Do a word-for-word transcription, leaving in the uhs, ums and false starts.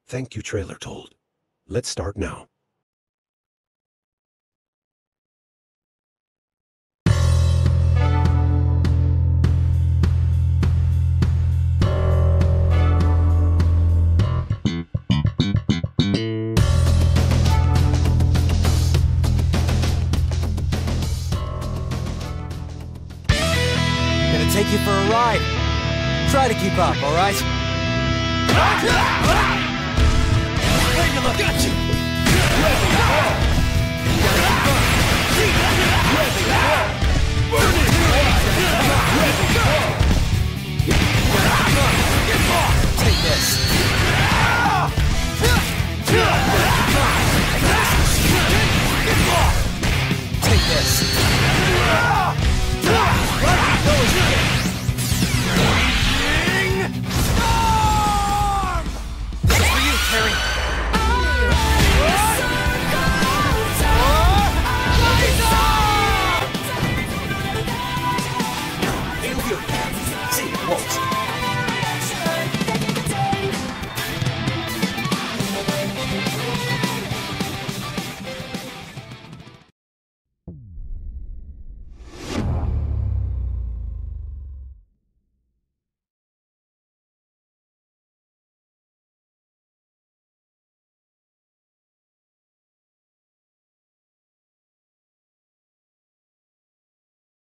Thank you, Trailer Told. Let's start now. Gonna take you for a ride. Try to keep up, all right? Where you look? Got you. Take this. Take this. This is for you, Terry. See, Walt.